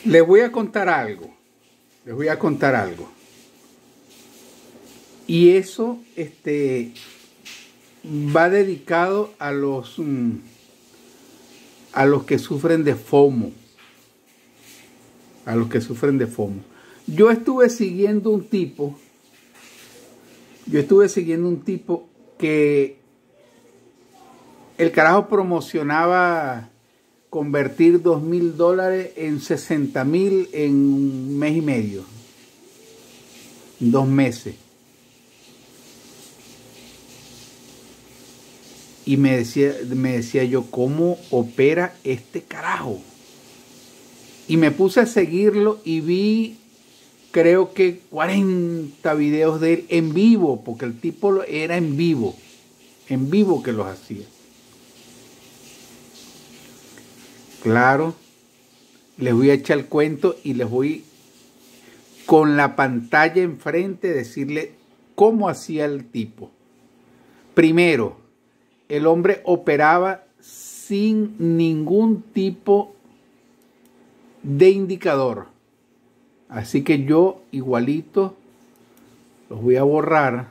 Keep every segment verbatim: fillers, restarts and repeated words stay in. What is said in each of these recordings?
Les voy a contar algo. Les voy a contar algo. Y eso este, va dedicado a los, mm, a los que sufren de FOMO. A los que sufren de FOMO. Yo estuve siguiendo un tipo. Yo estuve siguiendo un tipo que el carajo promocionaba convertir dos mil dólares en sesenta mil en un mes y medio. Dos meses. Y me decía, me decía yo, ¿cómo opera este carajo? Y me puse a seguirlo y vi, creo que cuarenta videos de él en vivo, porque el tipo era en vivo, en vivo que los hacía. Claro, les voy a echar el cuento y les voy con la pantalla enfrente a decirle cómo hacía el tipo. Primero, el hombre operaba sin ningún tipo de indicador. Así que yo igualito los voy a borrar.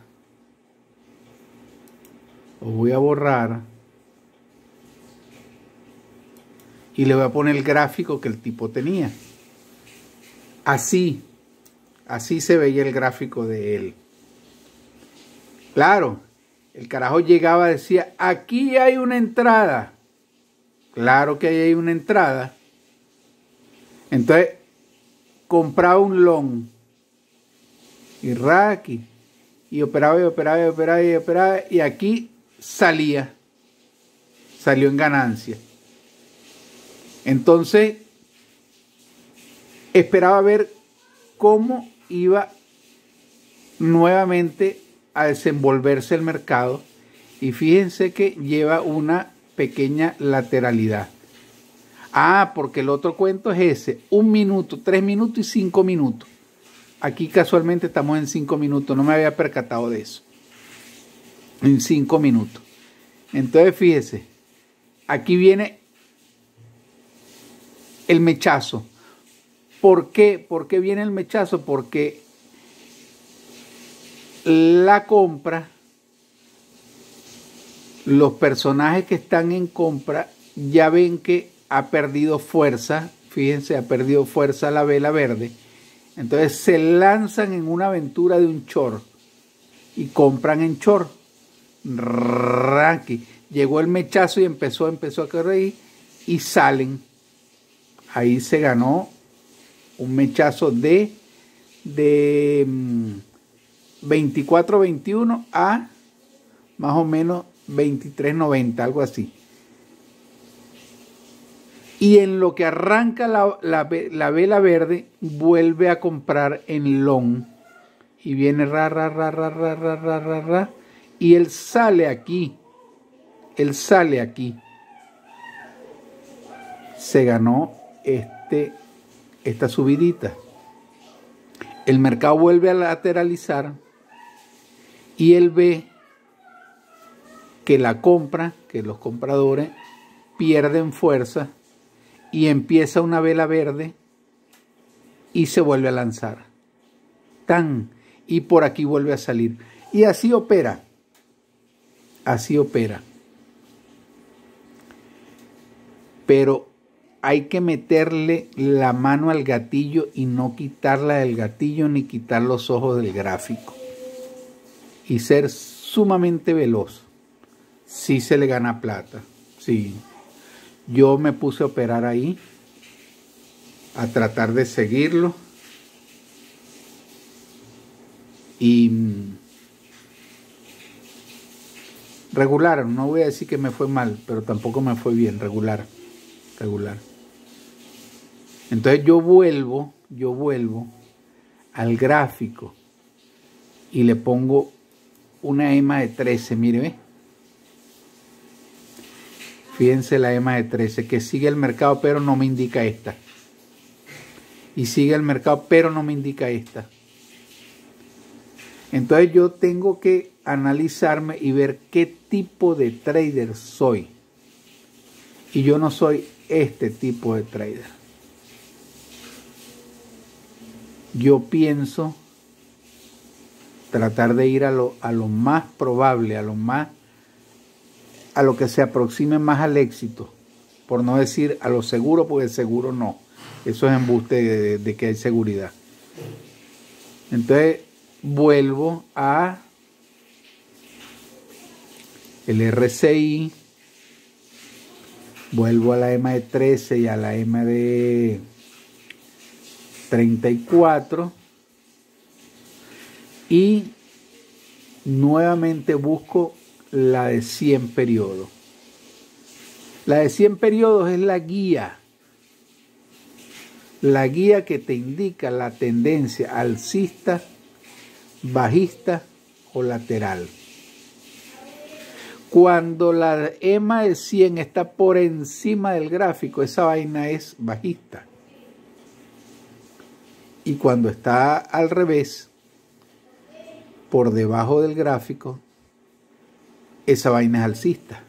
Los voy a borrar. Y le voy a poner el gráfico que el tipo tenía. Así. Así se veía el gráfico de él. Claro. El carajo llegaba y decía, aquí hay una entrada. Claro que ahí hay una entrada. Entonces, compraba un long. Y raki. Y operaba y operaba y operaba y operaba. Y aquí salía. Salió en ganancia. Entonces, esperaba ver cómo iba nuevamente a desenvolverse el mercado y fíjense que lleva una pequeña lateralidad. Ah, porque el otro cuento es ese, un minuto, tres minutos y cinco minutos. Aquí casualmente estamos en cinco minutos, no me había percatado de eso. En cinco minutos. Entonces fíjese, aquí viene el mechazo. ¿Por qué? ¿Por qué viene el mechazo? Porque la compra, los personajes que están en compra ya ven que ha perdido fuerza, fíjense, ha perdido fuerza la vela verde, entonces se lanzan en una aventura de un short y compran en short. Raki. Llegó el mechazo y empezó, empezó a correr y salen. Ahí se ganó un mechazo de, de veinticuatro veintiuno a más o menos veintitrés noventa, algo así. Y en lo que arranca la, la, la vela verde, vuelve a comprar en long. Y viene ra, ra, ra, ra, ra, ra, ra, ra, ra. Y él sale aquí. Él sale aquí. Se ganó este, esta subidita. El mercado vuelve a lateralizar. Y él ve que la compra, que los compradores pierden fuerza. Y empieza una vela verde y se vuelve a lanzar. Tan. Y por aquí vuelve a salir. Y así opera. Así opera. Pero hay que meterle la mano al gatillo y no quitarla del gatillo ni quitar los ojos del gráfico. Y ser sumamente veloz. Sí se le gana plata. Sí. Yo me puse a operar ahí, a tratar de seguirlo y regular, no voy a decir que me fue mal, pero tampoco me fue bien, regular, regular. Entonces yo vuelvo, yo vuelvo al gráfico y le pongo una EMA de trece, mire, ¿ve? Fíjense la EMA de trece, que sigue el mercado, pero no me indica esta. Y sigue el mercado, pero no me indica esta. Entonces yo tengo que analizarme y ver qué tipo de trader soy. Y yo no soy este tipo de trader. yo pienso tratar de ir a lo, a lo más probable, a lo más, a lo que se aproxime más al éxito, por no decir a lo seguro, porque seguro no, eso es embuste de, de, de que hay seguridad. Entonces vuelvo a el R S I, vuelvo a la E M A de trece y a la E M A de treinta y cuatro y nuevamente busco la de cien periodos. La de cien periodos es la guía, la guía que te indica la tendencia alcista, bajista o lateral. Cuando la E M A de cien está por encima del gráfico, esa vaina es bajista. Y cuando está al revés, por debajo del gráfico, esa vaina es alcista.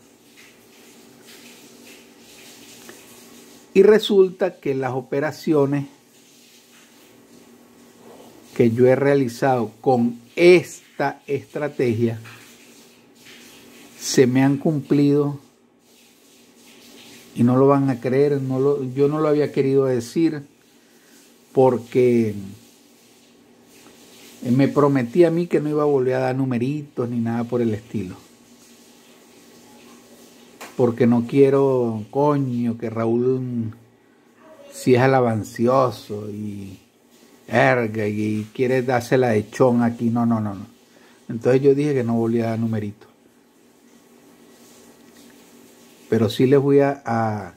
Y resulta que las operaciones que yo he realizado con esta estrategia se me han cumplido y no lo van a creer. No lo, yo no lo había querido decir porque me prometí a mí que no iba a volver a dar numeritos ni nada por el estilo. Porque no quiero, coño, que Raúl, si es alabancioso y erga y quiere darse la de chón aquí, no, no, no, no. Entonces yo dije que no volvía a dar numeritos. Pero sí les voy a, a,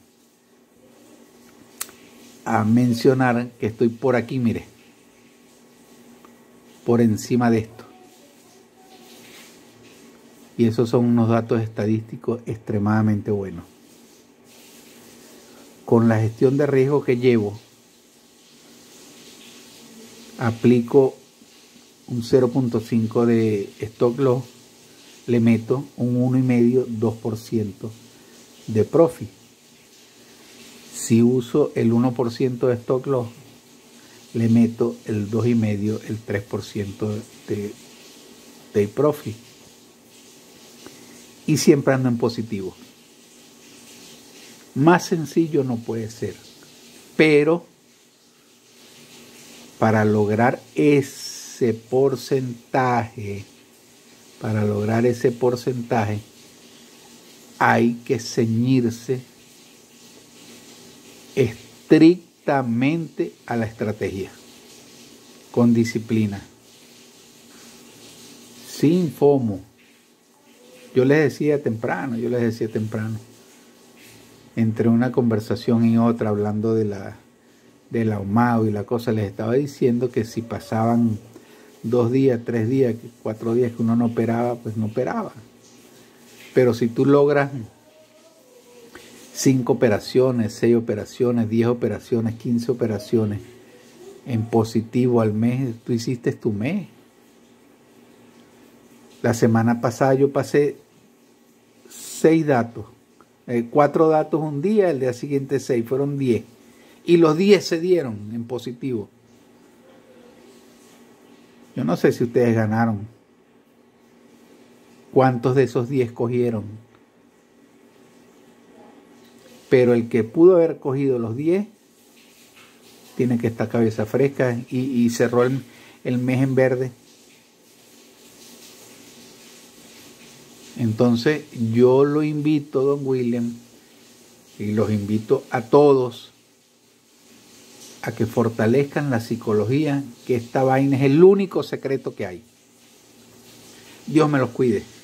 a mencionar que estoy por aquí, mire, por encima de esto. Y esos son unos datos estadísticos extremadamente buenos. Con la gestión de riesgo que llevo, aplico un cero punto cinco de stop loss, le meto un uno coma cinco, dos por ciento de profit. Si uso el uno por ciento de stop loss, le meto el dos coma cinco, el tres por ciento de, de profit. Y siempre ando en positivo. Más sencillo no puede ser. Pero para lograr ese porcentaje, para lograr ese porcentaje, hay que ceñirse estrictamente a la estrategia, con disciplina, sin FOMO. Yo les decía temprano, yo les decía temprano, entre una conversación y otra, hablando de la, de la ahumado y la cosa, les estaba diciendo que si pasaban dos días, tres días, cuatro días que uno no operaba, pues no operaba. Pero si tú logras cinco operaciones, seis operaciones, diez operaciones, quince operaciones en positivo al mes, tú hiciste tu mes. La semana pasada yo pasé seis datos, eh, cuatro datos un día, el día siguiente seis, fueron diez. Y los diez se dieron en positivo. Yo no sé si ustedes ganaron. ¿Cuántos de esos diez cogieron? Pero el que pudo haber cogido los diez tiene que estar cabeza fresca y, y cerró el, el mes en verde. Entonces yo lo invito, don William, y los invito a todos a que fortalezcan la psicología, que esta vaina es el único secreto que hay. Dios me los cuide.